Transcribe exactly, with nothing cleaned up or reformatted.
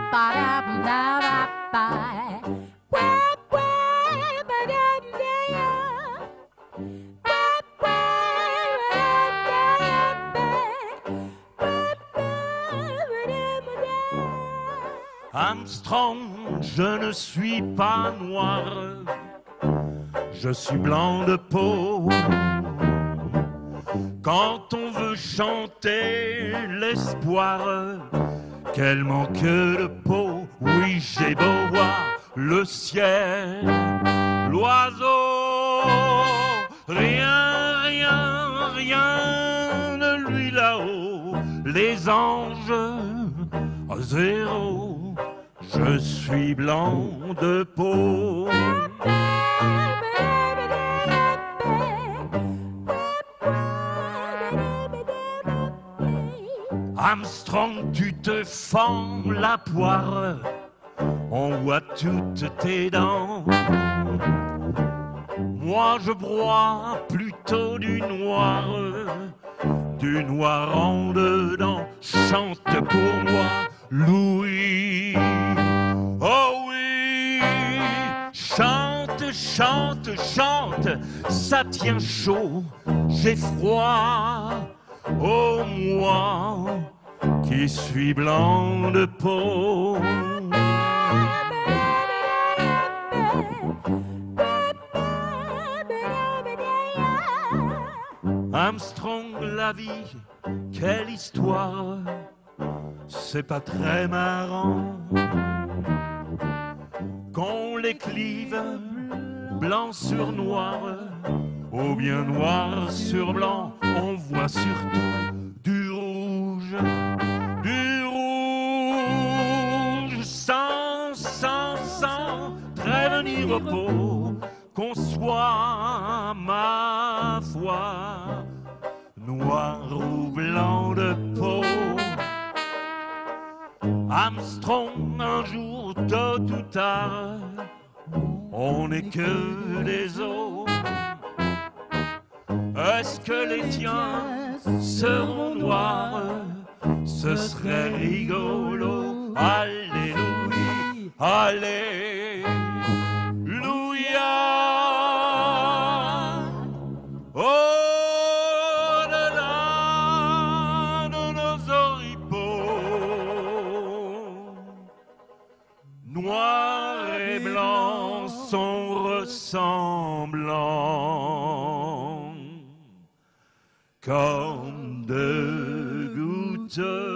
Armstrong, je ne suis pas noir, je suis blanc de peau. Quand on veut chanter l'espoir, quel manque de peau. Oui, j'ai beau voir le ciel, l'oiseau, rien, rien, rien de lui là-haut. Les anges, zéro. Je suis blanc de peau. Armstrong, tu te fends la poire, on voit toutes tes dents. Moi je broie plutôt du noir, du noir en dedans. Chante pour moi, Louis. Oh oui, chante, chante, chante, ça tient chaud, j'ai froid. Oh moi, qui suis blanc de peau. Armstrong, la vie, quelle histoire, c'est pas très marrant. Qu'on les clive blanc sur noir, ou bien noir sur blanc, on voit surtout du rouge, du rouge, sans, sans, sans prévenir au pot, qu'on soit, ma foi, noir ou blanc de peau. Armstrong, un jour, tôt ou tard, on n'est que des os. Est-ce que les tiens seront noirs? Ce serait rigolo. Alléluia, alléluia. Au-delà de nos oripeaux, noir et blanc sont ressemblants comme deux gouttes